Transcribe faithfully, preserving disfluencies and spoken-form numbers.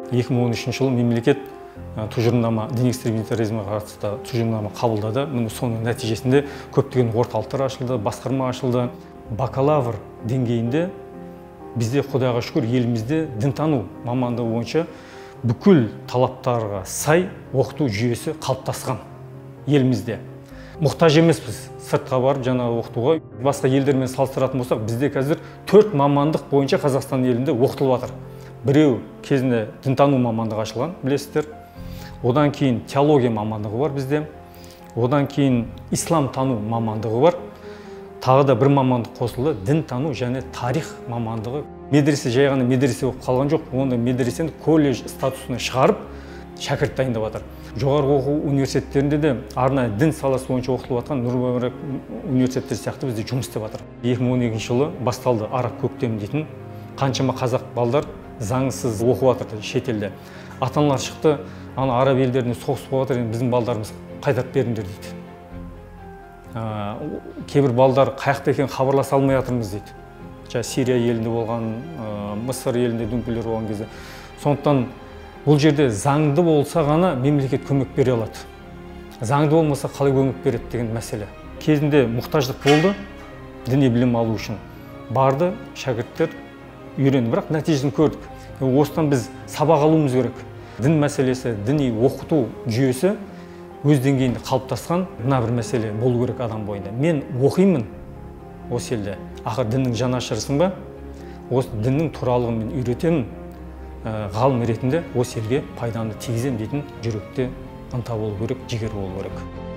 екі мың он үшінші жылы мемлекет тұжырымдама діни экстремизмге қатысты тұжырымдама қабылдады. Міне соның нәтижесінде көптеген орталықтар ашылды, басқарма ашылды. Бакалавр деңгейінде бізде, Құдайға шүкір, елімізде дінтану мамандығы бойынша бүкіл талаптарға сай оқыту жүйесі қалыптасқан елімізде. Мұқтаж емеспіз сыртқа барып жаңа оқытуға. Басқа елдермен салыстыратын болсақ, бізде қазір төрт мамандық бойынша Қазақстан елінде оқытылып жатыр. Біреу кезінде дінтану мамандығы ашылған, білесіздер. Одан кейін теология мамандығы бар бізде. Одан кейін ислам тану мамандығы бар. Тағы да бір мамандық қосылды, дінтану және тарих мамандығы. Медресе жай ғана медресе болып қалған жоқ, онда медресені колледж статусына шығарып, шәкірт дайындап жатыр. Жоғарғы оқу университеттерінде де арнайы дін саласы бойынша оқытылып жатқан Нұр Мүбарак университеттері сияқты бізде жұмыс істеп жатыр. екі мың он екінші жылы басталды араб көктемі дейтін. Қаншама қазақ балдар заңсыз оқып жатыр шетелде. Ата-аналар шықты, ана араб елдеріне соғыс болып жатыр, біздің балдарымыз қайтарып беріңдер дейді. Кейбір балдар қаяқта екен хабарласа алмай жатырмыз дейді. Сирия елінде болған, Мысыр елінде дүмпулер болған кезде. Сондықтан бұл жерде заңды болса ғана мемлекет көмек бере алады. Заңды болмаса қалай көмек береді деген мәселе. Кезінде мұқтаждық болды, діни білім алу үшін. Барды, шәкірттер үйренді, бірақ нәтижесін көрдік. Осыдан біз сабақ алуымыз керек. Дін мәселесі, діни оқыту жүйесі өз деңгейінде қалыптасқан мына бір мәселе болу керек адам бойында. Мен оқимын осы елде. Ақыр діннің жанашырысың ба? Осы діннің туралығын мен үйретемін. Ғалым ретінде осы елге пайдамды тигіземін дейтін жүректе ынта болу керек, жігер болу керек.